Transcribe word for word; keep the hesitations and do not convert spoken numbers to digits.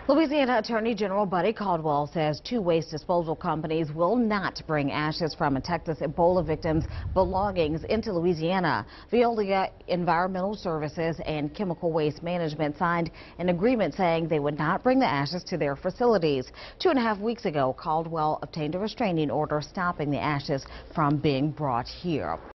Louisiana Attorney General Buddy Caldwell says two waste disposal companies will not bring ashes from a Texas Ebola victim's belongings into Louisiana. Veolia Environmental Services and Chemical Waste Management signed an agreement saying they would not bring the ashes to their facilities. Two and a half weeks ago, Caldwell obtained a restraining order stopping the ashes from being brought here.